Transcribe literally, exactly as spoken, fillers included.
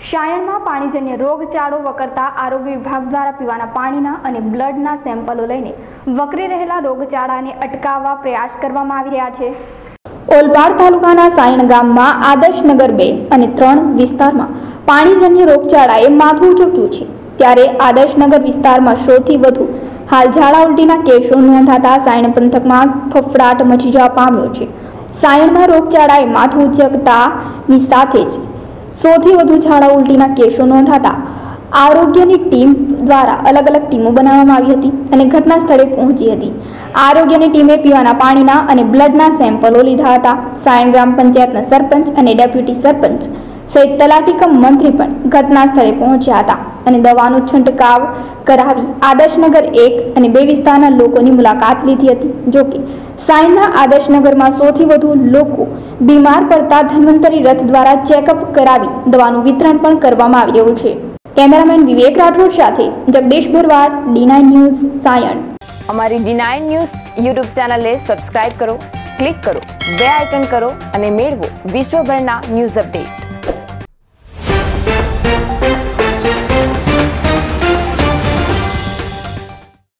સાયણમાં પાણીજન્ય રોગચાળો વકરતા આરોગ્ય વિભાગ દ્વારા પીવાના પાણીના અને બ્લડના સેમ્પલો લઈને વકરી રહેલા રોગચાળાને અટકાવવા પ્રયાસ કરવામાં આવી રહ્યા છે। ઓલપાડ તાલુકાના સાયણ ગામમાં આદર્શનગર બે અને ત્રણ વિસ્તારમાં પાણીજન્ય રોગચાળાએ માથું ઊંચક્યું છે, ત્યારે આદર્શનગર વિસ્તારમાં સૌથી વધુ હાલ ઝાડા ઉલટીના કેસો નોંધાતા સાયણ પંથકમાં ફફડાટ મચી જવા પામ્યો છે। સાયણમાં રોગચાળાએ માથું ઊંચકતાની સાથે જ સૌથી વધુ ઝાડા ઉલટીના કેસો નોંધાતા આરોગ્યની ટીમ દ્વારા અલગ અલગ ટીમો બનાવવામાં આવી હતી અને ઘટના સ્થળે પહોંચી હતી। આરોગ્યની ટીમે પીવાના પાણીના અને બ્લડના સેમ્પલો લીધા હતા। સાયણ ગ્રામ પંચાયતના સરપંચ અને ડેપ્યુટી સરપંચ સહિત તલાટી કમ મંત્રી પણ ઘટના સ્થળે પહોંચ્યા હતા અને દવાનો છંટકાવ કરાવી આદર્શનગર એક અને બે વિસ્તારના લોકોની મુલાકાત લીધી હતી। જોકે સાયણના આદર્શનગરમાં સૌથી વધુ લોકો બીમાર પડતા ધન્વંતરી રથ દ્વારા ચેકઅપ કરાવી દવાનું વિતરણ પણ કરવામાં આવી રહ્યું છે। કેમેરામેન વિવેક રાઠોડ સાથે Jagdish Bharwad, D nine news, Sayan. અમારી ડી નાઇન ન્યૂઝ યુટ્યુબ ચેનલને સબસ્ક્રાઇબ કરો, ક્લિક કરો, બે આઇકન કરો અને મેળવો વિશ્વભરના ન્યૂઝ અપડેટ।